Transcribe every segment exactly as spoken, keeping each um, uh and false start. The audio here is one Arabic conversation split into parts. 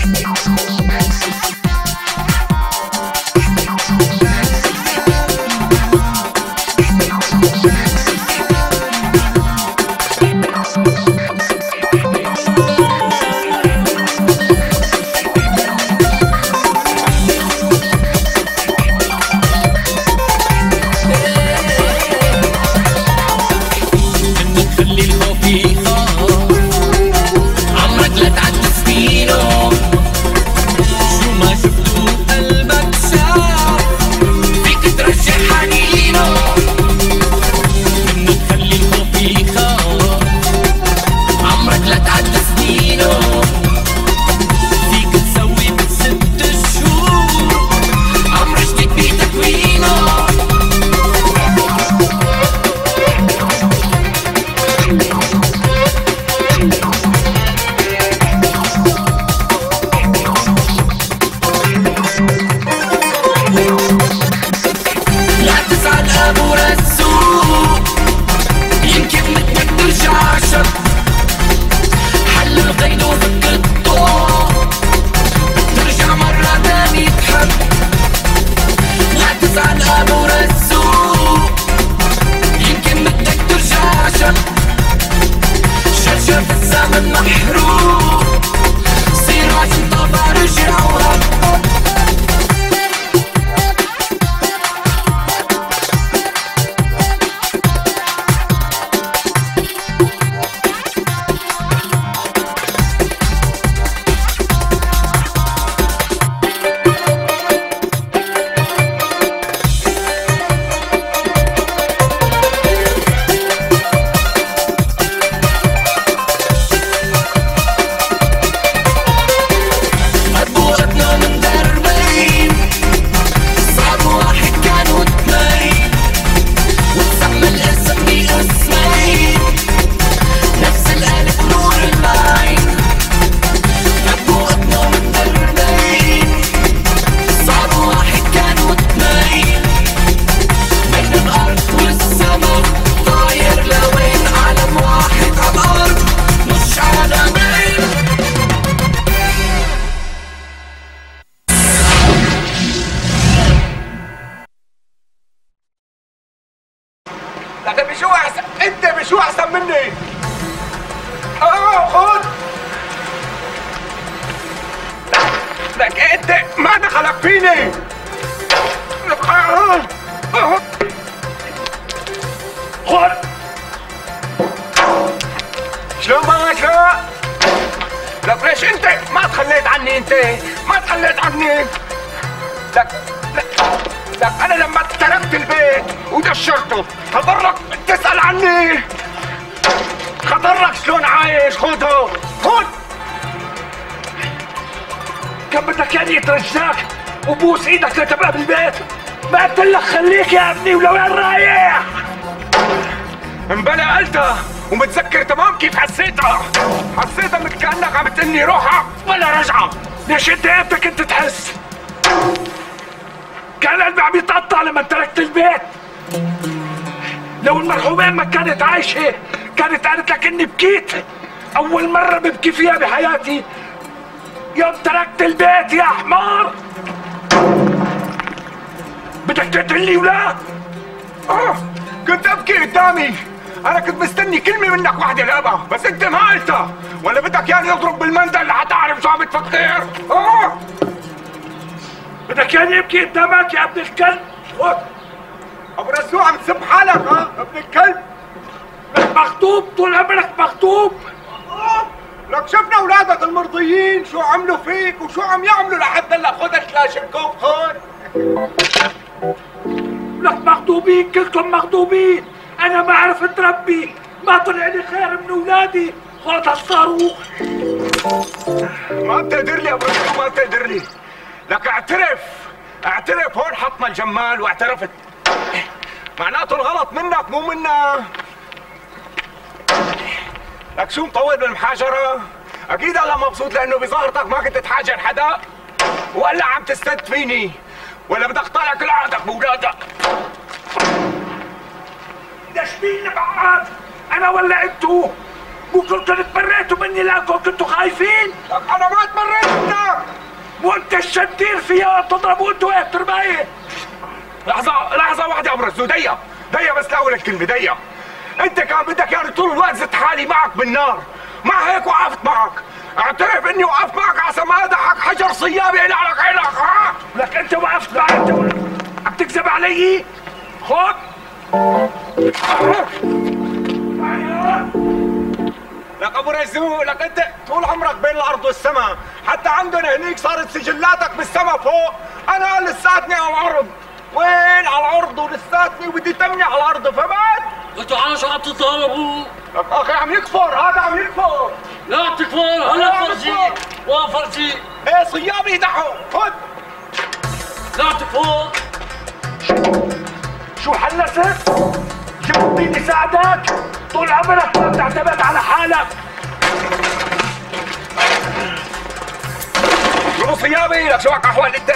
لكن بشو احسن؟ انت بشو احسن مني؟ اه خد لك انت ما دخلك فيني. خد شلون ما شلون؟ لك ليش انت ما تخليت عني؟ انت ما تخليت عني. لك لك لك انا لما تركت البيت ودشرته خطرك تسأل عني؟ خطرك شلون عايش؟ خده خد. كان بدك يعني يترجاك وبوس ايدك لتبقى بالبيت؟ ما قلت لك خليك يا ابني ولوين رايح؟ امبلا قلتها ومتذكر تمام كيف حسيتها. حسيتها مثل كانك عم تقلني روحها ولا رجعه. ليش انت امتى كنت تحس؟ كان قلبي عم يتقطع لما تركت البيت. لو المرحومين ما كانت عايشه كانت قالت لك اني بكيت. اول مره ببكي فيها بحياتي يوم تركت البيت يا حمار. بدك تقتلني ولا؟ اه كنت ابكي قدامي. انا كنت مستني كلمه منك واحده لابا بس انت ما قلتها. ولا بدك يعني اضرب بالمندل لحتى اعرف شو عم تفكر؟ اه بدك يعني ابكي قدامك يا ابن الكلب؟ خد ابو رسول عم تسب حالك. ها ابن الكلب لك مخطوب طول عمرك مخطوب. اه لك شفنا اولادك المرضيين شو عملوا فيك وشو عم يعملوا لحد هلا. خد كلاشنكوف خد. لك مخطوبين كلكم مخطوبين. انا ما عرفت ربي ما طلع لي خير من اولادي. خد هالصاروخ. ما بتقدر لي ابو رسول ما بتقدر لي. لك اعترف اعترف هون حطنا الجمال واعترفت. معناته الغلط منك مو منا. لك شو مطول بالمحاجرة؟ أكيد هلا مبسوط لأنه بظاهرتك ما كنت تحاجر حدا وهلا عم تستد فيني. ولا بدك طالع كل عقدك بولادك؟ ليش مين بعاد؟ أنا ولا أنتو؟ مو كنتوا تبريتوا مني لأنكم كنتوا خايفين؟ لك أنا ما تبريت منك. انت الشندير فيها تضربوا انتوا ايه بترمايه؟ لحظة لحظة واحدة يا ابو رزو، ديا ديا بس لاقول لك كلمة. ديا انت كان بدك يعني طول الوقت زدت حالي معك بالنار، مع هيك وقفت معك. اعترف اني وقفت معك عشان ما اضحك حجر صيابي يلعنك عينك. ها لك انت وقفت معي، انت عم تكذب علي. خد لك ابو رزو، لك انت طول عمرك بين الارض والسماء، حتى عندنا هنيك صارت سجلاتك بالسماء فوق، انا لساتني على الارض. وين على الارض ولساتني وبدي تمني على الارض، فهمت؟ انتوا على شو عم تتضاربوا؟ لك اخي عم يكفر، هذا عم يكفر. لا تكفر، هلا فرجي وفرجي. ايه صيامي دحو، خد. لا تكفر. شو حلست؟ جبت مين يساعدك؟ طول عمرك ما بتعتمد على حالك. شو صيامي؟ لك شوك احوال انت؟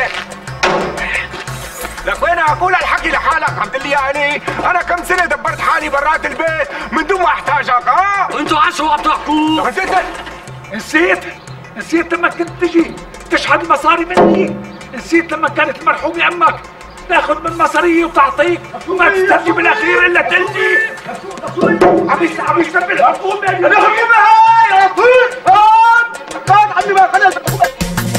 لك وين اقول الحكي لحالك؟ عم تقول لي يعني انا كم سنه دبرت حالي برات البيت من دون ما احتاجك. ها انتوا على شو عم تحكوا؟ لك نسيت نسيت؟ نسيت لما كنت تجي تشحن المصاري مني؟ نسيت لما كانت المرحومة امك تاخذ من مصارية وتعطيك وما تستني بالاخير الا تلجي؟ عم يشتغل عم يشتغل بالحكومة. الحكومة هاي يا طيب هات هات عندي ما خليها الحكومة.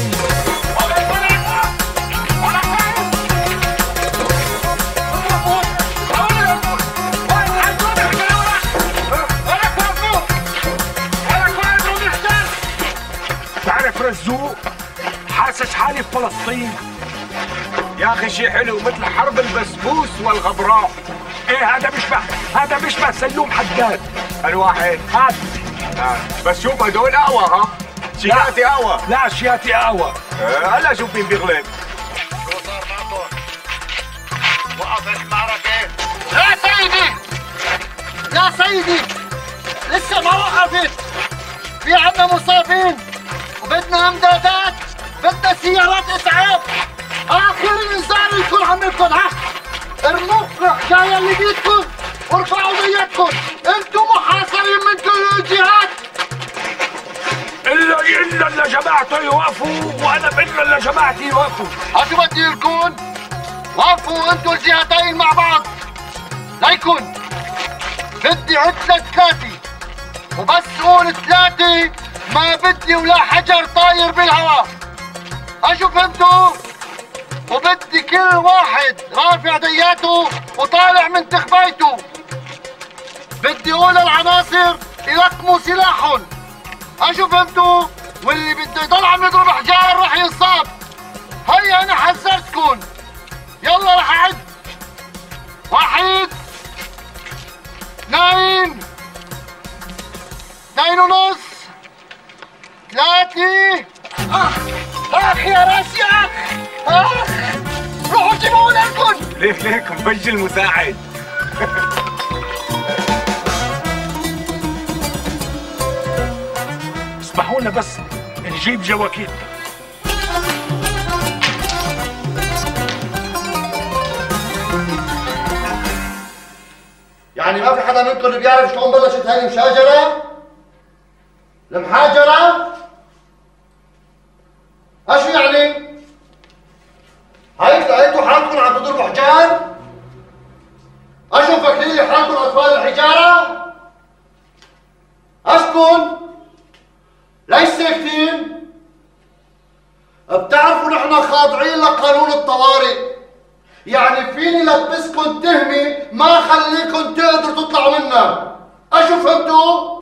تعرف رزوق، حاسس حالي في فلسطين. يا اخي شيء حلو مثل حرب البسبوس والغبراء. ايه هذا بيشبه، هذا بيشبه سلوم حداد. الواحد هات. آه. بس شوف هدول اقوى. ها شياتي اقوى. لا شياتي اقوى. آه. هلا شوف مين بيغلب. شو صار معكم؟ وقفت المعركة؟ يا سيدي يا سيدي لسه ما وقفت، في عنا مصابين وبدنا امدادات، بدنا سيارات اسعاف. اخر انذار يكون عندكم. ها ارموا الحكايه اللي بيدكم وارفعوا بيدكم، انتم محاصرين من كل الجهات. الا الا اللي جماعته يوقفوا وانا بالا اللي جماعتي يوقفوا. هاتوا بدي لكم وقفوا انتوا الجهتين مع بعض. ليكن بدي عد ثلاثة، وبس قول ثلاثة ما بدي ولا حجر طاير بالهواء. اشوف انتوا، وبدي كل واحد رافع دياته وطالع من تخبيته. بدي اقول العناصر يلقموا سلاحهم. اشوف انتوا، واللي بده يضل عم يضرب حجار رح ينصاب. هيا انا حذرتكم. يلا رح اعد. واحد، اثنين، اثنين ونص، ثلاثة. اخ اخ يا راسي اخ اخ. روحوا جيبوا لكم. ليك ليك مبجي المساعد. اسمحوا لنا بس نجيب جواكيت. يعني ما في حدا منكم اللي بيعرف شلون بلشت هاي المشاجرة؟ المحاجرة؟ اشو يعني؟ هاي لقيتوا حالكم عم تضربوا حجار؟ اشو فاكرين حالكم اطفال الحجارة؟ اشكن؟ ليش ساكتين؟ بتعرفوا نحن خاضعين لقانون الطوارئ، يعني فيني لبسكن تهمة ما خليكن تقدروا تطلعوا منها. اشو فهمتوا؟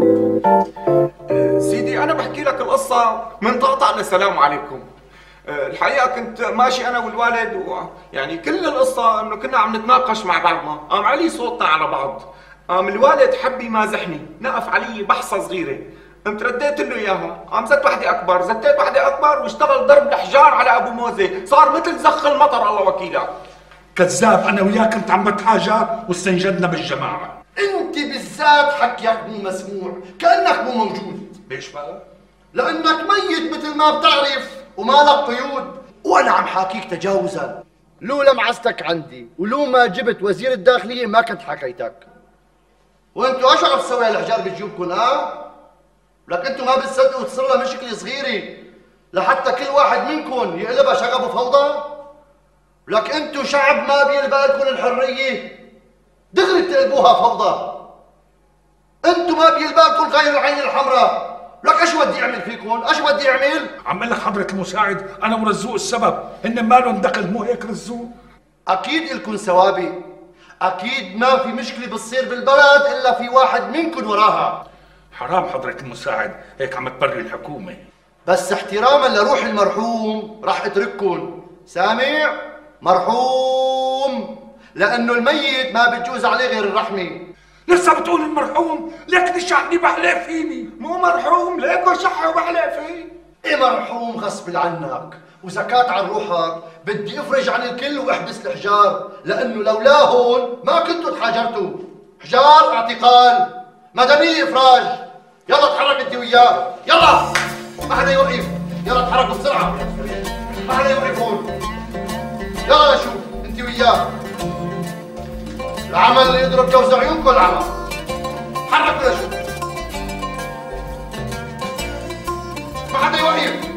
سيدي انا بحكي لك القصه من طقطق للسلام عليكم. الحقيقه كنت ماشي انا والوالد ويعني كل القصه انه كنا عم نتناقش مع بعضنا، قام علي صوتنا على بعض، قام الوالد حب يمازحني، نقف علي بحصه صغيره، قمت رديت له اياها، قام زت وحده اكبر، زتيت وحده اكبر واشتغل ضرب الحجار على ابو موزه، صار مثل زخ المطر الله وكيلك. كذاب، انا وياك كنت عم بتحاجر واستنجدنا بالجماعه. انت بالذات حكيك مو مسموع، كانك مو موجود. ليش بقى؟ لانك ميت مثل ما بتعرف ومالك قيود، وانا عم حاكيك تجاوزا. لولا معزتك عندي ولو ما جبت وزير الداخليه ما كنت حكيتك. وانتوا ايش عم تسوي هالحجار بجيوبكم؟ ها؟ لك انتوا ما بتصدقوا تصير لها مشكله صغيره لحتى كل واحد منكم يقلبها شغب وفوضى؟ لك انتو شعب ما بيلبالكم الحرية، دغري بتقلبوها فوضى. انتو ما بيلبالكم غير العين الحمراء، لك ايش بدي يعمل فيكم؟ ايش بدي يعمل؟ عم لك حضرة المساعد انا ورزوق السبب، هن مالهم دخل مو هيك رزوق؟ اكيد الكم سوابق، اكيد ما في مشكلة بتصير بالبلد الا في واحد منكم وراها. حرام حضرة المساعد هيك عم تبري الحكومة. بس احتراما لروح المرحوم رح اترككم، سامع؟ مرحوم، لانه الميت ما بتجوز عليه غير الرحمة. لسه بتقول المرحوم؟ ليك تشحني بحلق فيني. مو مرحوم، ليكو شحه وبحلق فيه. ايه مرحوم غصب عنك، وزكاة عن روحك بدي افرج عن الكل واحبس الحجار، لانه لولاهن ما كنتوا تحاجرتوا. حجار اعتقال، مدنية افراج. يلا تحرك انت وياه، يلا ما حدا يوقف، يلا تحركوا بسرعة، ما حدا يوقف هون. يلا شوف انت وياه، العمل اللي يضرب جوز عيونكم العمل. حركوا لشوف، ما حدا يوقف.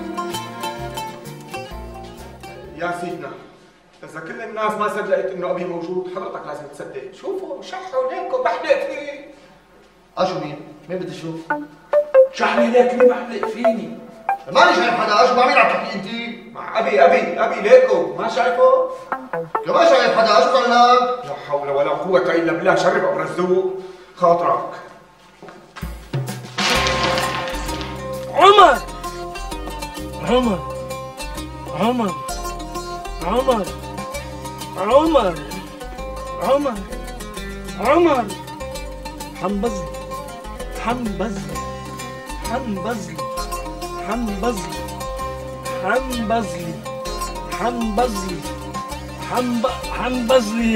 يا سيدنا، إذا كل الناس ما صدقت إنه أبي موجود، حضرتك لازم تصدق. شوفوا شحوا ليكو بحلق فيه. اشو مين؟ مين بدي اشوف؟ شحني ليك ليه بحلق فيني؟ ماني شايف حدا، اشو مع مين عم تحكي انت؟ مع أبي أبي أبي ليكو، ما شايفه؟ كمان شايف حدا، اشو صار لك؟ لا حول ولا قوة إلا بالله. شرب أبو رزوق خاطرك. عمر عمر عمر عمر عمر عمر عمر حنبزلي حنبزلي حنبزلي حنبزلي حنبزلي حنبزلي حنب حنبزلي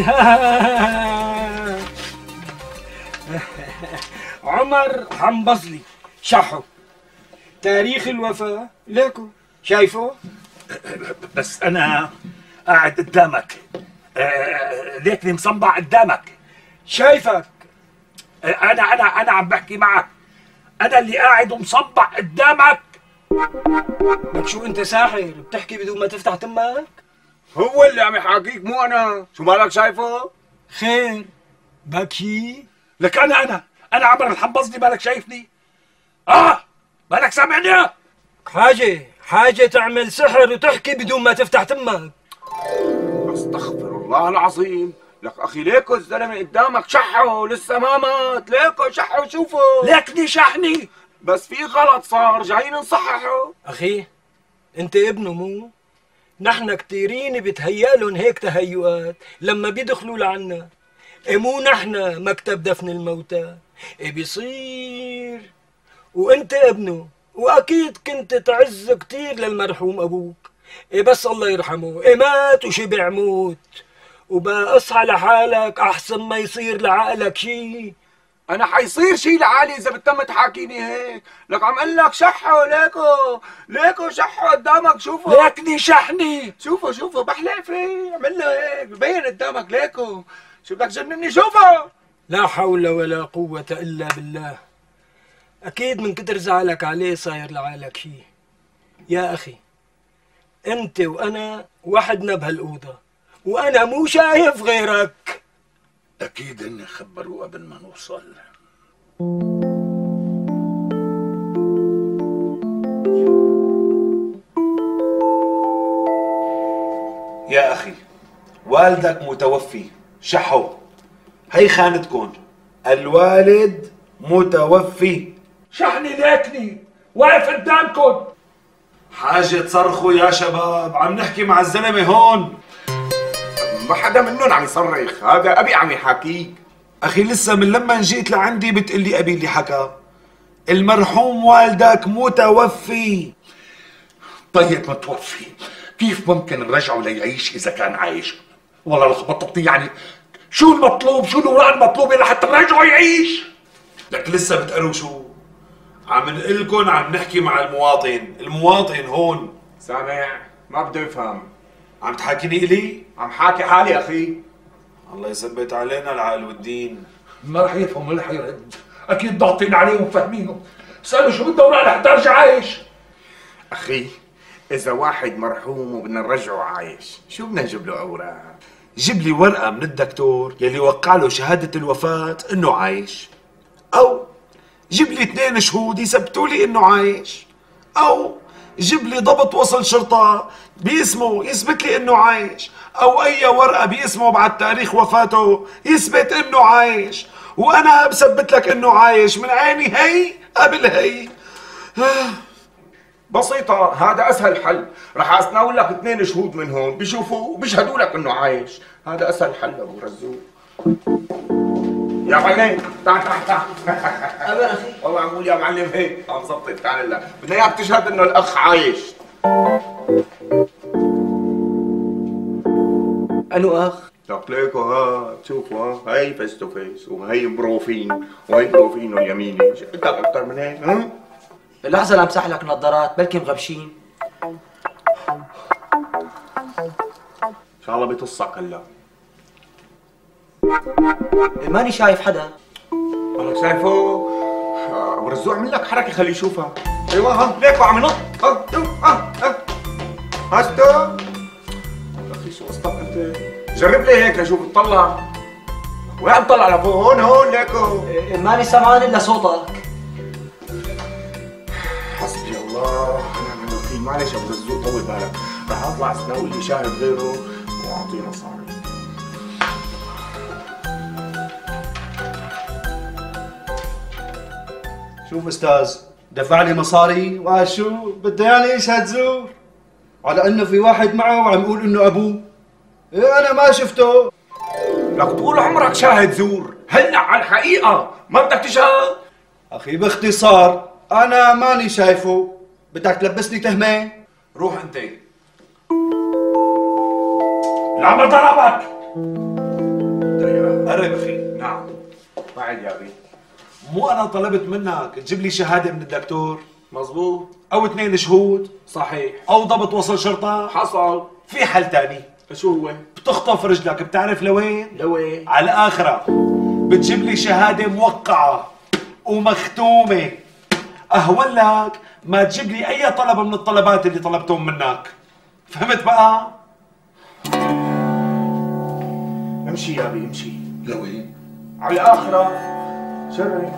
عمر حنبزلي شحو. تاريخ الوفاة ليكو شايفه؟ بس انا قاعد قدامك، آه ليكني مصنبع قدامك. شايفك. آه انا انا انا عم بحكي معك، انا اللي قاعد ومصنبع قدامك. لك شو انت ساحر بتحكي بدون ما تفتح تمك؟ هو اللي عم يحاكيك مو أنا. شو مالك شايفه؟ خير بكي. لك انا انا انا عمر الحنبزلي، مالك شايفني؟ اه مالك سامعني؟ حاجة حاجة تعمل سحر وتحكي بدون ما تفتح تمك. استغفر الله العظيم. لك اخي ليكو الزلمه قدامك شحه لسه ما مات. ليكو شحه شوفه. ليكني شحني. بس في غلط صار جايين نصححه. أخي أنت ابنه مو؟ نحن كتيرين بتهيألن هيك تهيؤات لما بيدخلوا لعنا. إيه مو نحن مكتب دفن الموتى. إيه بيصير وأنت ابنه، وأكيد كنت تعز كتير للمرحوم أبوك. إيه بس الله يرحمه، إيه مات وشبع موت، وبقى اصحى لحالك أحسن ما يصير لعقلك شي. انا حيصير شي لعالي اذا بتم تحاكيني هيك. لك عم اقول لك شحه ليكو ليكو شحه قدامك شوفه. ليكني شحني. شوفه شوفه بحلق فيه. عمل له هيك ببين قدامك ليكو. شو بدك تجنني؟ شوفه. لا حول ولا قوة إلا بالله. أكيد من كتر زعلك عليه صاير لعقلك شي. يا أخي أنت وأنا وحدنا بهالأوضة، وأنا مو شايف غيرك. اكيد اني خبروه قبل ما نوصل. يا أخي والدك متوفي، شحو. هي خانتكن، الوالد متوفي. شحني ليكني واقف قدامكم. حاجة تصرخوا يا شباب، عم نحكي مع الزلمة هون. ما حدا منهم عم يصرخ، هذا ابي عم يحاكيك. أخي لسه من لما جيت لعندي بتقلي أبي اللي حكى. المرحوم والدك متوفي. طيب متوفي، كيف ممكن نرجعه ليعيش اذا كان عايش؟ والله لخبطتني. يعني شو المطلوب؟ شو الاوراق المطلوبه لحتى نرجعه يعيش؟ لك لسه بتقلوا شو؟ عم نقلكن عم نحكي مع المواطن، المواطن هون. سامع؟ ما بده يفهم. عم تحاكيني إلي؟ عم حاكي حالي اخي. الله يثبت علينا العقل والدين. ما رح يفهم ولا حيرد. اكيد ضاغطين عليه ومفهمينه. اساله شو بده اوراق لحتى ارجع عايش. اخي اذا واحد مرحوم وبدنا نرجعه عايش شو بدنا نجيب له اوراق؟ جيب لي ورقة من الدكتور يلي وقع له شهادة الوفاة انه عايش، او جيب لي اثنين شهود يثبتوا لي انه عايش، او جيب لي ضبط وصل شرطة باسمه يثبت لي انه عايش، او اي ورقة باسمه بعد تاريخ وفاته يثبت انه عايش، وانا بثبت لك انه عايش من عيني هي قبل هي. بسيطة، هذا أسهل حل، رح أتناول لك اثنين شهود من هون بيشوفوا وبيشهدوا لك إنه عايش، هذا أسهل حل أبو رزوق. يا معلم تعال تعال تعال. أبا أخي والله عمول يا معلم هيك، عم ظبطت تعال لك، بدنا إياك تشهد إنه الأخ عايش. أنو أخ؟ لك ليكو ها شوفوا ها، هي فيس تو فيس وهي بروفين وهي بروفينو اليميني، شو بدك أكثر من هيك؟ ها؟ اللحظة اللي امسح لك نظارات بلكي مغبشين. إن شاء الله بيطصك هلا. ماني شايف حدا. أنا شايفه أبو رزوق عمل لك حركة خليه يشوفها. أيوه ها ليكو عم ينط، ها ها ها هستو. يا أخي شو قصتك أنت؟ جرب لي هيك لشوف اطلع. وين عم تطلع لفوق؟ هون هون ليكو. ماني سمعان إلا صوتك. حسبي الله ونعم الوكيل، معلش ابو رزوق طول بالك، رح اطلع استناول لي شاهد غيره واعطيه مصاري. شوف استاذ، دفع لي مصاري وشو بده يعني يشهد زور على انه في واحد معه وعم يقول انه ابوه. إيه انا ما شفته. لك طول عمرك شاهد زور، هلا على الحقيقة ما بدك تشهد؟ اخي باختصار انا ماني شايفه، بدك تلبسني تهمه؟ روح انت. لما ضربك؟ قرب اخي. نعم. بعد يا بي. مو انا طلبت منك تجيب لي شهادة من الدكتور؟ مظبوط. او اثنين شهود؟ صحيح. او ضبط وصل شرطة؟ حصل. في حل تاني. شو هو؟ بتخطف رجلك، بتعرف لوين؟ لوين؟ على الآخرة. بتجيب لي شهادة موقعة ومختومة، أهون لك ما تجيب لي أي طلب من الطلبات اللي طلبتهم منك. فهمت بقى؟ امشي يا بي امشي. لوين؟ على الآخرة. شري.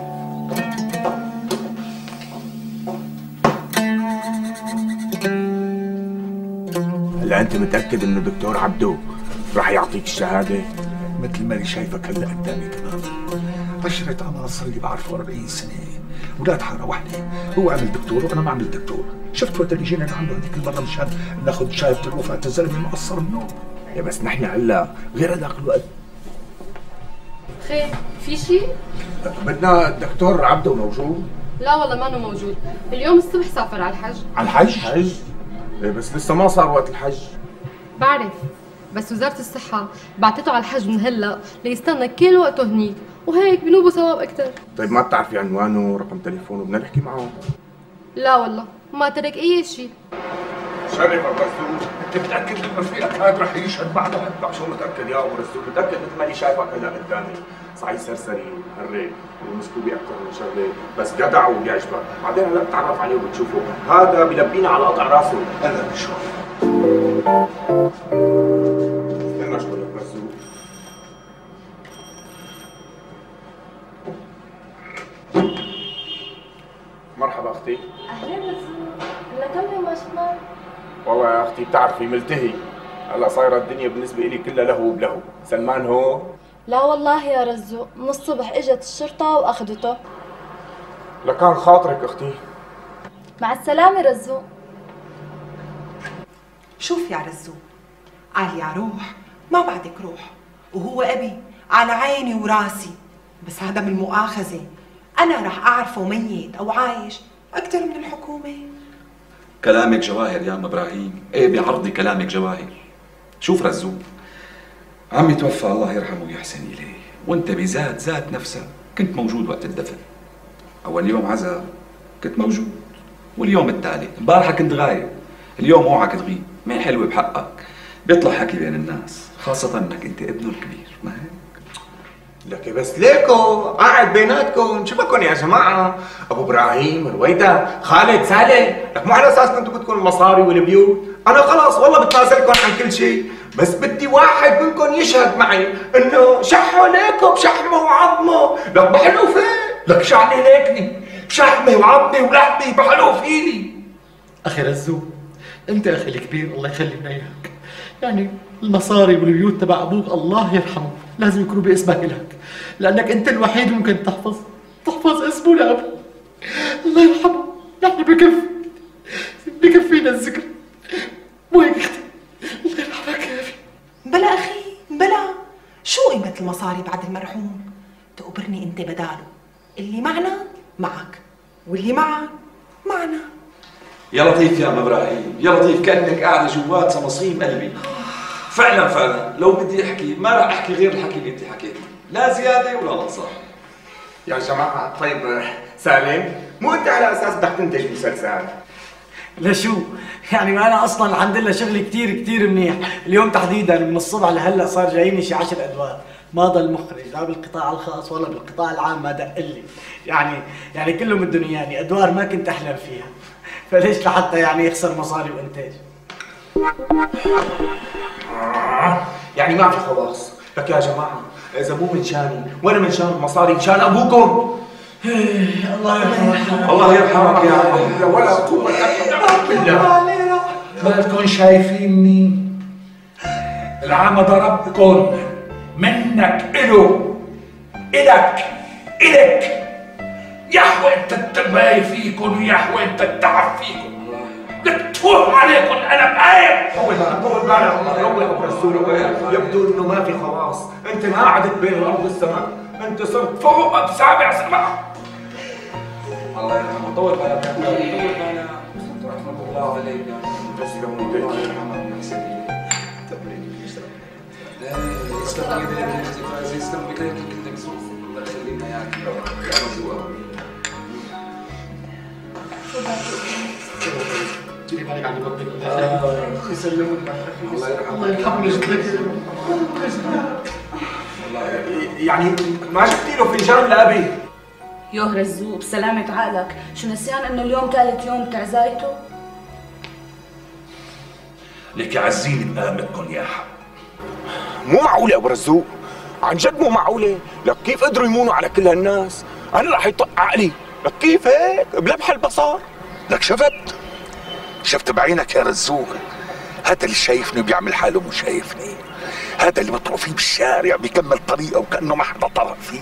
هلا أنت متأكد إنه دكتور عبدو راح يعطيك الشهادة؟ مثل ما أنا شايفك هلا قدامي تمام. عشرة أعمال صار لي بعرفه أربعين سنة، ولاد حارة واحدة، هو عمل دكتور وأنا ما عملت دكتور. شفت وقت اللي جينا لعنده هذيك المرة مشان ناخذ شهادة الوفاة، الزلمة مقصر منه. يا بس نحن هلا غير هذاك الوقت. خير في شيء؟ بدنا الدكتور عبدو موجود؟ لا والله ما انه موجود، اليوم الصبح سافر على الحج. على الحج؟ حج؟ إيه بس لسه ما صار وقت الحج. بعرف، بس وزارة الصحة بعتته على الحج من هلا ليستنى كل وقته هنيك، وهيك بنوبوا ثواب أكثر. طيب ما بتعرفي عنوانه ورقم تليفونه بدنا نحكي معه؟ لا والله ما ترك أي شيء. شرف ابو رزوق، انت متاكد ان رفيقك هذا رح يشهد معنا؟ لا شو متاكد يا ابو رزوق؟ متاكد مثل ما اني شايفك هلا قدامي، صحيح سرسري ومهرج ومسكوب اكثر من شغله، بس جدع وبيعجبك، بعدين هلا بتتعرف عليه وبتشوفه، هذا بلبينا على قطع راسه. هلا بنشوف. استنى شوي ابو رزوق. مرحبا اختي. أهلا رزوق، هلا كم يوم ما شفناك؟ والله يا اختي بتعرفي ملتهي، هلا صايره الدنيا بالنسبه لي كلها لهو بلهو. سلمان هو؟ لا والله يا رزوق، من الصبح اجت الشرطة واخذته. لكان خاطرك اختي. مع السلامة رزوق. شوف يا رزوق، قال يا روح ما بعدك روح، وهو أبي على عيني وراسي، بس هذا من المؤاخذة أنا رح أعرفه ميت أو عايش أكثر من الحكومة. كلامك جواهر يا أم إبراهيم، إيه بعرضي كلامك جواهر. شوف رزوق، عمي توفى الله يرحمه ويحسن إليه، وأنت بذات ذات نفسك كنت موجود وقت الدفن. أول يوم عزاء كنت موجود، واليوم التالي امبارحة كنت غايب، اليوم اوعك تغيب، ما حلوة بحقك، بيطلع حكي بين الناس، خاصة انك انت ابنه الكبير، ما هيك؟ لك بس ليكو قاعد بيناتكم شو بكون يا جماعه؟ ابو ابراهيم، رويدا، خالد، سالم، لك مو على اساس كنتوا بدكم المصاري والبيوت، انا خلاص والله بتنازلكم عن كل شيء، بس بدي واحد منكم يشهد معي انه شحوا ليكم شحمه وعظمه، لك بحلو فيه، لك شعني ليكني شحمي وعظمي ولحمي بحلو فيني. اخي رزو، انت اخي الكبير الله يخلي لنا اياك، يعني المصاري والبيوت تبع ابوك الله يرحمه لازم يكونوا باسمك الك، لانك انت الوحيد اللي ممكن تحفظ تحفظ اسمه لابوه الله يرحمه. نحن بكف بكفينا الذكر، مو هيك اختي؟ الله يرحمك يا اخي. بلا اخي بلا، شو قيمة المصاري بعد المرحوم؟ تقبرني انت بداله، اللي معنا معك واللي معك معنا. يا لطيف يا ام ابراهيم، يا لطيف كانك قاعده جوات صمصيم قلبي. فعلا فعلا لو بدي احكي ما راح احكي غير الحكي اللي انت حكيته، لا زياده ولا نقصان. يا جماعه طيب سالم، مو انت على اساس بدك تنتج مسلسل؟ لشو؟ يعني ما انا اصلا الحمد لله شغلي كثير كثير منيح، اليوم تحديدا من الصبح لهلا صار جاييني شي عشر ادوار، ما ضل مخرج لا بالقطاع الخاص ولا بالقطاع العام ما دق لي، يعني يعني كلهم بدهم اياني ادوار ما كنت احلم فيها، فليش لحتى يعني يخسر مصاري وانتاج؟ آه يعني ما في خلاص، لك يا جماعه اذا مو من شاني ولا من شان المصاري مشان ابوكم. الله يرحمك الله يرحمك يا عم. ولا قوه الا بالله. مالكم شايفيني؟ العمى ضربكم منك إله إلك إلك، يحوى انت الترباية فيكم ويحوى انت التعب فيكم، بتفوح عليكم انا بقايم. طول بالك طول بالك روق ابو رسول، يبدو انه ما في خلاص، انت ما عدت بين الارض والسماء، انت صرت فوق بسابع سماء. الله يرحمه، طول بالك يا طول بالك، رحمه الله عليك يا تسلم الله يرحمك يا سيدي. يسلم ايديك يسلم ايديك كنت مكسوف، الله يخلينا اياك يا رزوق. جيبي بالك عند بطنك يسلمك الله يرحمه الله يرحمه يجزيك. يعني ما شفتي له فنجان لابي؟ يوه رزوق بسلامة عقلك، شو نسيان انه اليوم ثالث يوم تعزايته؟ لك عزيني بقامتكم يا حق. مو معقولة يا ابو رزوق، عن جد مو معقولة، لك كيف قدروا يمونوا على كل هالناس؟ أنا رح يطق عقلي، لك كيف هيك؟ بلمح البصر؟ لك شفت؟ شفت بعينك يا رزوق؟ هذا اللي شايفني بيعمل حاله مو شايفني، هذا اللي بطرق فيه بالشارع بيكمل طريقه وكأنه ما حدا طرق فيه.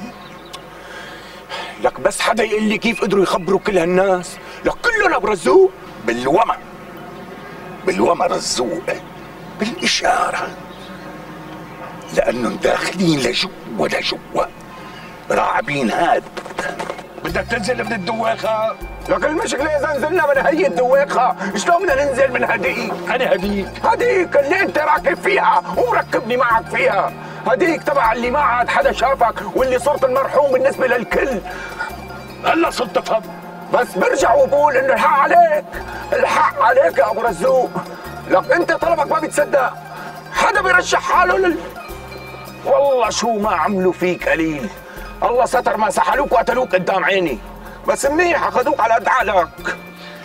لك بس حدا يقول لي كيف قدروا يخبروا كل هالناس؟ لك كلهم ابو رزوق بالوما بالوما رزوق، بالإشارة، لأنهم داخلين لجوا لجوا راعبين هاد. بدك تنزل من الدواخة؟ لك المشكلة إذا نزلنا من هي الدواخة، شلون بدنا ننزل من هديك؟ أنا هديك؟ هديك اللي أنت راكب فيها ومركبني معك فيها، هديك تبع اللي ما عاد حدا شافك واللي صرت المرحوم بالنسبة للكل. هلا صرت تفهم، بس برجع وبقول إنه الحق عليك، الحق عليك يا أبو رزوق. لك أنت طلبك ما بيتصدق، حدا بيرشح حاله لل والله شو ما عملوا فيك قليل، الله ستر ما سحلوك وقتلوك قدام عيني، بس منيح اخذوك على قد عقلك.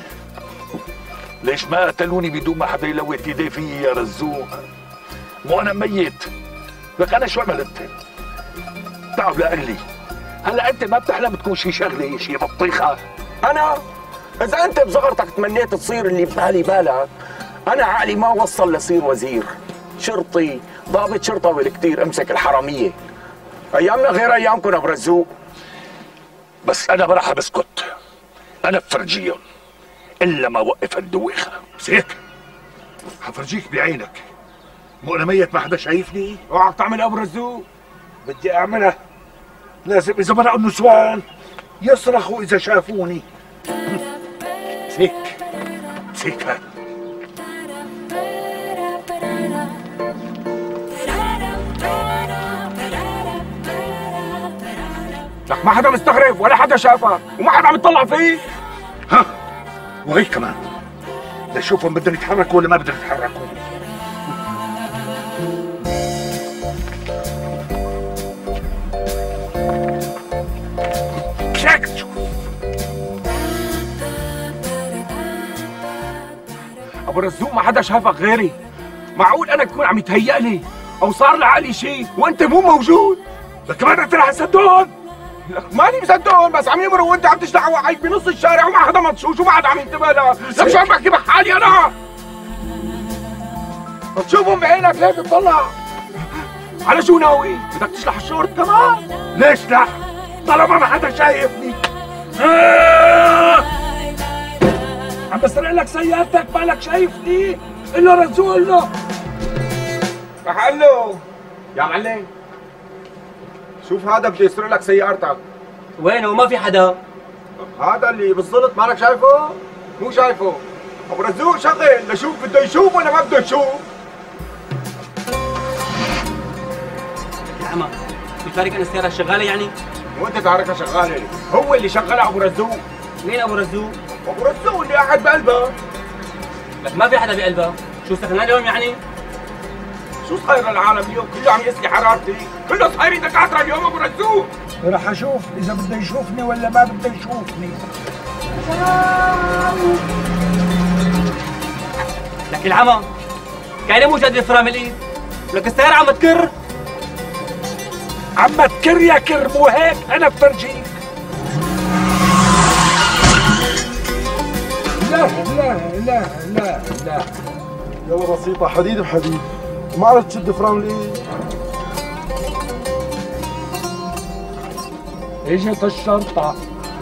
ليش ما قتلوني بدون ما حدا يلوث ايديه فيي يا رزوق؟ مو انا ميت، لك انا شو عملت؟ تعب لأهلي، هلا انت ما بتحلم تكون شي شغله شي بطيخه؟ انا؟ اذا انت بصغرتك تمنيت تصير اللي ببالي بالك، انا عقلي ما وصل لصير وزير، شرطي، ضابط شرطه والكتير امسك الحراميه. ايامنا غير ايامكم ابو رزوق. بس انا ما راح بسكت، انا بفرجيهم الا ما وقف الدويخه. بس هيك حفرجيك بعينك، مو انا ميت ما حدا شايفني؟ اوعك تعمل ابو رزوق. بدي اعملها، لازم اذا مرقوا النسوان يصرخوا اذا شافوني. بس هيك بس هيك هاد لك ما حدا مستغرب ولا حدا شافك وما حدا عم يطلع فيك. ها وهي كمان لشوفهم بدهم يتحركوا ولا ما بدهم يتحركوا. ابو رزوق ما حدا شافك غيري. معقول انا تكون عم يتهيأ لي او صار لعقلي شيء وانت مو موجود؟ لك كمان انت رح تصدقهم؟ لك ماني مصدقهم، بس عم يمروا وانت عم تشلع وعيك بنص الشارع وما حدا مطشوش وما حدا عم ينتبه لك. لك شو عم بحكي بحالي انا؟ بتشوفهم بعينك ليه بتطلع؟ على شو ناوي؟ بدك تشلح الشورت كمان؟ ليش لا؟ طالما ما حدا شايفني. آه! عم بسرق لك سيارتك مالك شايفني؟ قل له رزوق قل له. رح قل له يا معلم شوف هذا بده يسرق لك سيارتك. وينه؟ ما في حدا. هذا اللي بالزلط مالك شايفه؟ مو شايفه. ابو رزوق شغل لشوف بده يشوف ولا ما بده يشوف. يا عمى بتفارق ان السيارة شغالة يعني؟ وانت تعرفها شغالة، هو اللي شغلها ابو رزوق. مين ابو رزوق؟ ابو رزوق اللي قاعد بقلبه. لك ما في حدا بقلبه، شو استغنى اليوم يعني؟ شو صاير العالم اليوم؟ كله عم يسلي حرارتي، كله صايرين دكاترة اليوم ابو رزوق. رح اشوف اذا بده يشوفني ولا ما بده يشوفني. لك العمى كاينه مو جد فرام الايد، لك السيارة عم تكر. عم تكر يا كر، مو هيك انا بفرجيك. لا لا لا لا لا يلا بسيطة، حديد بحديد، ما عرفت تشد فرام الايد. اجت الشرطة.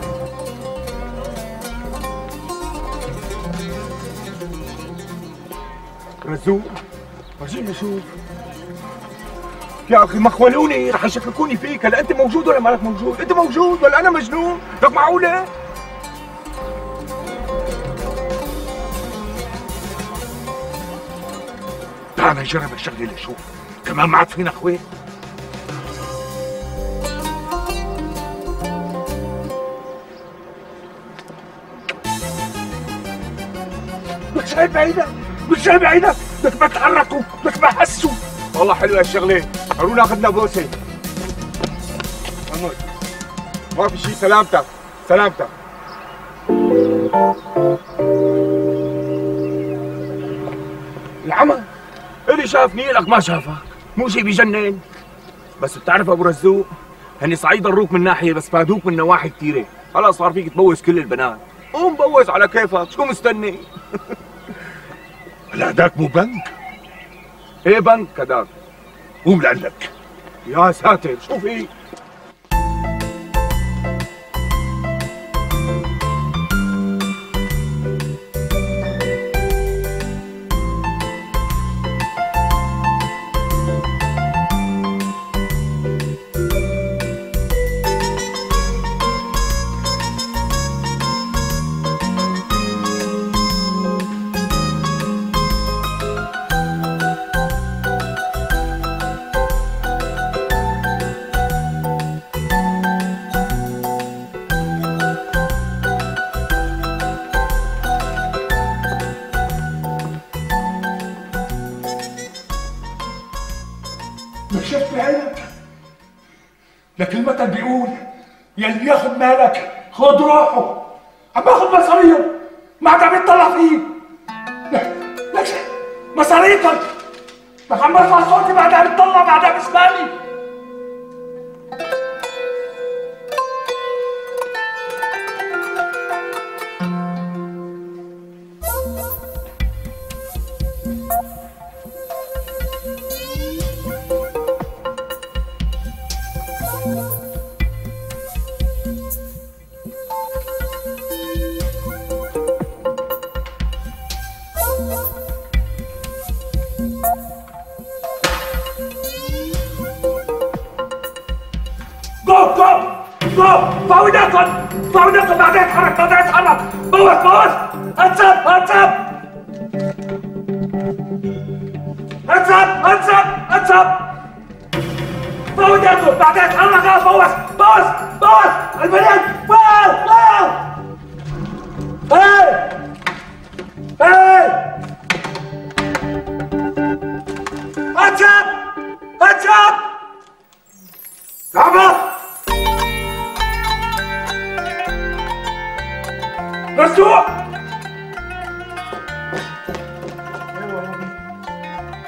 رزوق ورجيني شوف يا اخي، مخولوني رح يشككوني فيك. هلا انت موجود ولا مالك موجود؟ انت موجود ولا انا مجنون؟ لك معقوله؟ تعال نجرب الشغله لشوف كمان ما عاد فينا اخوي. لك شايف بعيدك، لك شايف بعيدك، لك ما تحركوا، لك ما حسوا. والله حلوه الشغله، هرو ناخذنا بوسه. محمد ما في شيء، سلامتك سلامتك. العمى اللي شافني لك ما شافك، مو شيء بيجنن. بس بتعرف ابو رزوق هني صعيد ضروك من ناحيه بس فادوك من نواحي كثيره. خلاص صار فيك تبوس كل البنات. قوم بوس على كيفك، شو مستني؟ هلا هداك مو بنك؟ ايه بنك هداك. قوم لعندك. يا ساتر شو في؟ شفت بعينك؟ لك المثل بيقول يلي ياخذ مالك خذ روحه. عم باخذ مصاريه ما عاد عم يطلع فيه. لك لك مصاريتك. لك عم برفع صوتي ما عاد عم يطلع، ما عاد عم يسمعني. قوم قوم قوم فاوضكم فاوضكم بعدين اتحرك بعدين اتحرك. بوس بوس انسب انسب انسب انسب انسب فاوضكم بعدين اتحرك. بوس بوس بوس البنات واو واو. هاي هاي انسب انسب لعبة رزوق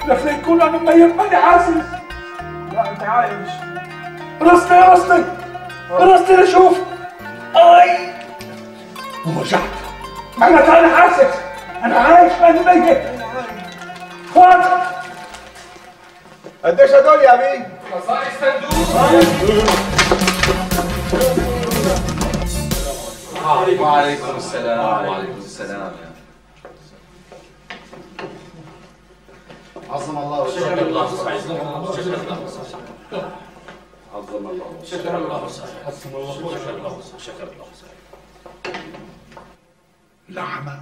لك ليكون انا ميت ماني حاسس. لا انت عايش. راسني يا راسني راسني لشوف. اي وجعت معناتها انا حاسس. انا عايش ماني ميت. خد قديش هدول يا بي؟ مصاري الصندوق. وعليكم السلام. وعليكم السلام. عظم الله وجهك. شكر الله. شكر الله. عظم الله. شكر الله. شكر الله. شكر الله. لعمة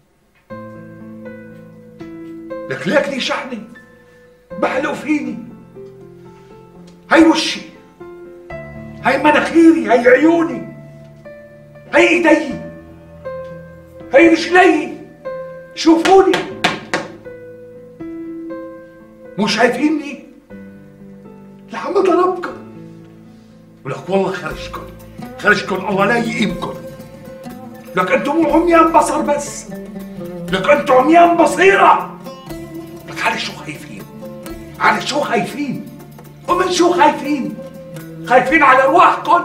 لك ليكني شحني بحلو فيني. هاي وشي، هاي مناخيري، هاي عيوني، هاي ايدي، هاي رجلي. شوفوني، مو شايفيني؟ لعم ضربكم ولك والله خرجكم خرجكم الله لا يقيمكم. لك انتم مو عميان بصر بس، لك انتم عميان بصيرة. لك على شو خايفين؟ على شو خايفين؟ ومن شو خايفين؟ خايفين على ارواحكم؟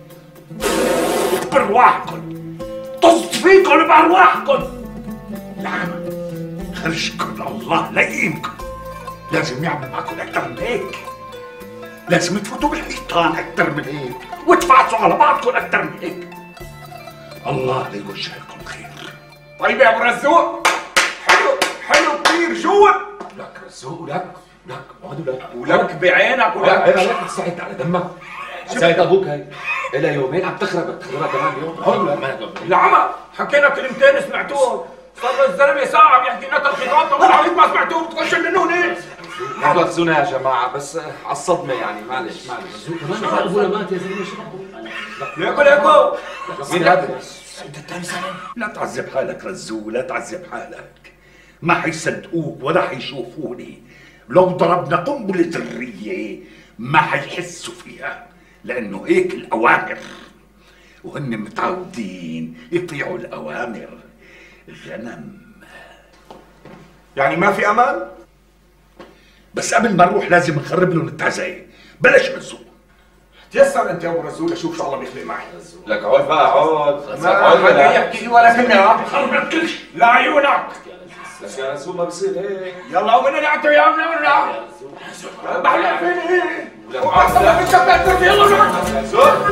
بارواحكم، طزت فيكم بارواحكم. لعمة خرجكم الله لا يقيمكم. لازم يعمل معكم اكثر من هيك. لازم تفوتوا بالحيطان اكثر من هيك، وتفعصوا على بعضكم اكثر من هيك. الله لا يوجهكم خير. طيب يا ابو رزوق، حلو حلو كثير جوا. لك رزوق ولك ولك اقعدوا لك ولك بعينك ولك. عيب عليك تستعد على دمك. سايد ابوك هي الى يومين عم تخرب تخربها كمان يوم. اقعدوا لك. العمى حكينا كلمتين سمعتوهم. صار الزلمه ساعه عم يحكي لنا الخطاب والعريض ما سمعتوه بتخش منوني. ما تغزونا يا جماعه بس على الصدمه يعني. معلش معلش. رزوق كمان ابونا مات يا زلمه. شو ليكو ليكو مين هذا؟ لا تعذب حالك رزوق، لا تعذب حالك. ما حيصدقوك ولا حيشوفوني. لو ضربنا قنبلة ذرية ما حيحسوا فيها، لأنه هيك الأوامر، وهن متعودين يطيعوا الأوامر. غنم. يعني ما في أمل؟ بس قبل ما نروح لازم نخرب لهم التعزية. بلاش رزوق. تيسر انت يا ابو رزوق لشوف شو الله بيخلق معي. لك عود بقى عود. ما حدا يحكي ولا كلمه. خربت كل شيء لعيونك. لك يا رزوق ما بصير هيك. يلا ومننا انت يا مننا. بحلق فيني. وحصل في الشبكه. يلا نروح. زور.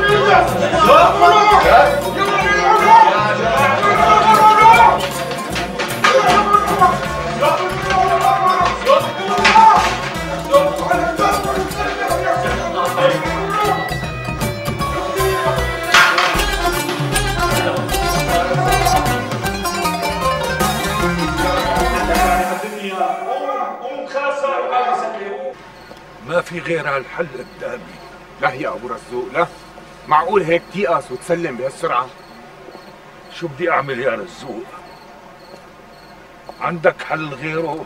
ما في غير هالحل قدامي. لا يا ابو رزوق لا. معقول هيك تيأس وتسلم بهالسرعه؟ شو بدي اعمل يا رزوق؟ عندك حل غيره؟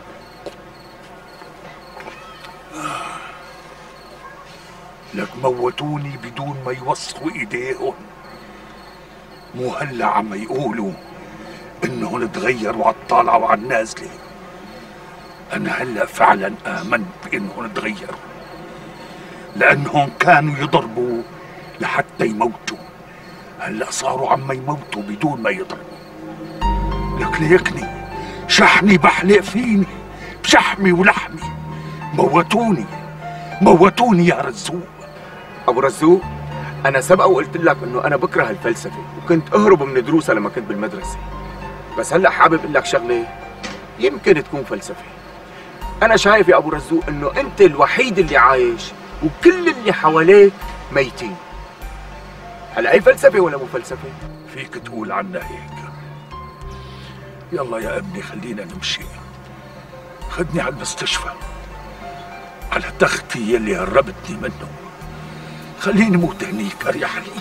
لك موتوني بدون ما يوسخوا ايديهم. مو هلا عم يقولوا انهم تغيروا على الطالعه وعلى النازله. انا هلا فعلا امنت بانهم تغيروا، لانهم كانوا يضربوا لحتى يموتوا. هلا صاروا عم يموتوا بدون ما يضربوا. لك ليكني شحني بحلق فيني بشحمي ولحمي. موتوني موتوني يا رزوق. ابو رزوق انا سبق وقلت لك انه انا بكره الفلسفه وكنت اهرب من دروسها لما كنت بالمدرسه. بس هلا حابب اقول لك شغله يمكن تكون فلسفه. انا شايف يا ابو رزوق انه انت الوحيد اللي عايش وكل اللي حواليك ميتين. هلا هي فلسفه ولا مو فلسفه؟ فيك تقول عنا هيك. يلا يا ابني خلينا نمشي. خدني على المستشفى، على تختي يلي هربتني منه. خليني موت هنيك اريح لي.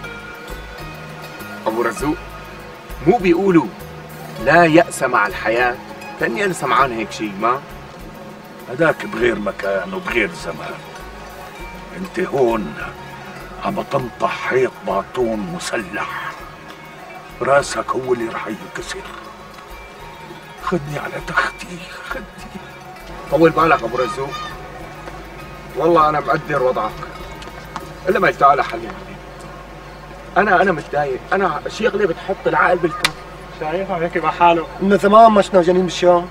ابو رزوق مو بيقولوا لا يأس مع الحياة؟ كأني انا سمعان هيك شيء. ما هداك بغير مكان وبغير زمان. انت هون عم تنطح حيط باطون مسلح، راسك هو اللي رح ينكسر. خدني على تختي خدني. طول بالك ابو رزوق، والله انا مقدر وضعك، الا ما تعال حل يعني. انا انا متضايق، انا شغلي بتحط العقل بالكف. شايفها هيك بحاله. إنه تمام مش ناجنين بالشام.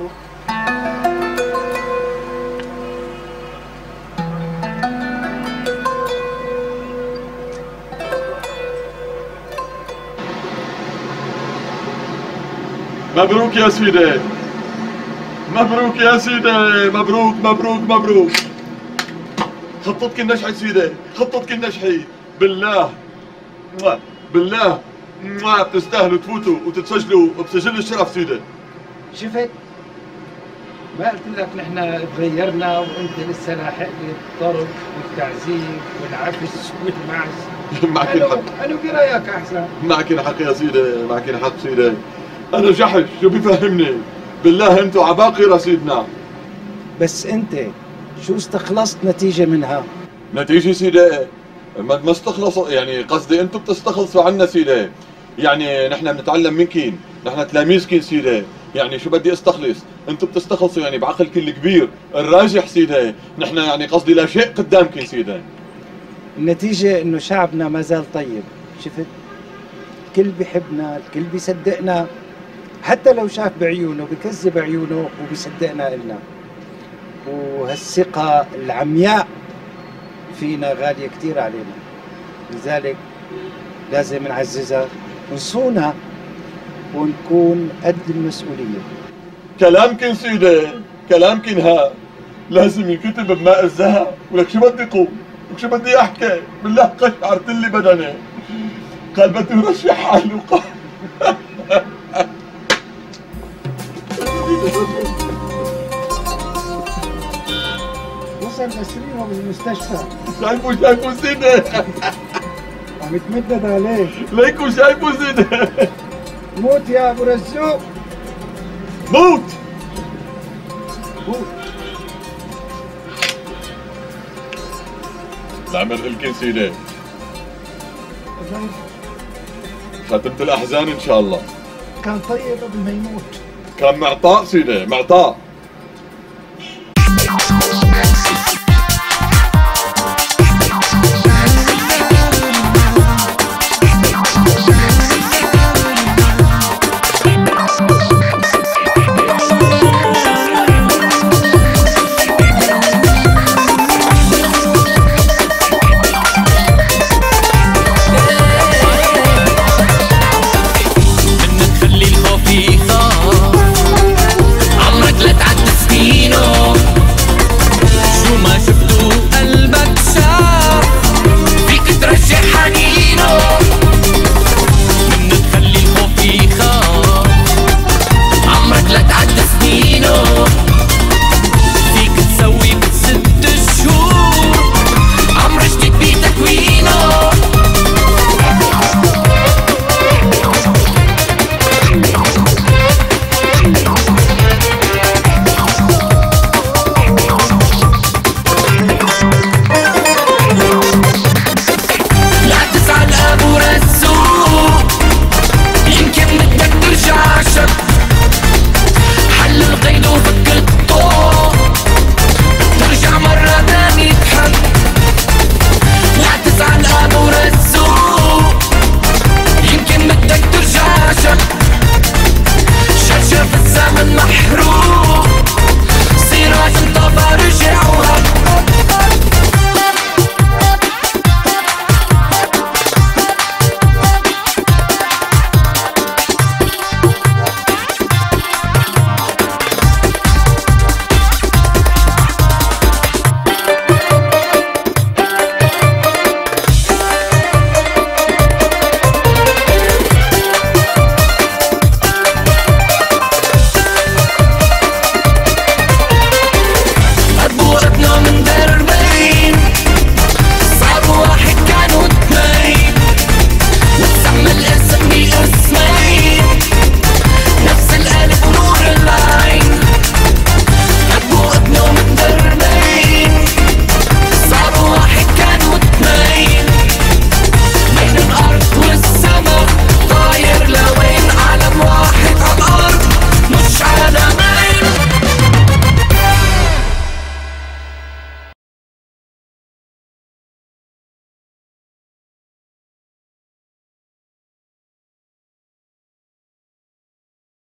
مبروك يا سيدي، مبروك يا سيدي، مبروك مبروك مبروك. خطتك النجحة سيدي، خطتك النجحة بالله بالله بتستاهلوا تفوتوا وتتسجلوا بسجل الشرف سيدي. شفت؟ ما قلت لك نحن تغيرنا وانت لسه لاحق لي الضرب والتعذيب والعفس والمعز. معك الحق. انا برايك احسن. معك الحق يا سيدي، معك الحق سيدي. انا جحش شو بيفهمني؟ بالله انتوا عباقرة سيدنا. بس انت شو استخلصت نتيجة منها؟ نتيجة سيدي ما ما استخلصوا، يعني قصدي انتم بتستخلصوا عنا سيدي، يعني نحن بنتعلم منكين، نحن تلاميذكين سيدي، يعني شو بدي استخلص؟ انتم بتستخلصوا يعني بعقلكم الكبير الراجح سيدي، نحن يعني قصدي لا شيء قدامكين سيدي. النتيجة انه شعبنا ما زال طيب، شفت؟ الكل بيحبنا، الكل بيصدقنا، حتى لو شاف بعيونه بكذب عيونه وبيصدقنا إلنا. وهالثقة العمياء فينا غالية كتير علينا، لذلك لازم نعززها ونصونها ونكون قد المسؤولية. كلامكن سيدي، كلامكن ها لازم ينكتب بماء الذهب. ولك شو بدي قول؟ ولك شو بدي احكي؟ بالله قشعرت لي بدني، قال بدي ارشح حلقة. وصل مسرينه بالمستشفى. شايفه شايفه سيدي. عم يتمدد عليه. ليكو شايفه سيدي. موت يا ابو رزوق. موت. موت. العمر الكن سيدي. خاتمة الأحزان إن شاء الله. كان طيب قبل ما يموت. كان معطاء سيدي، معطاء.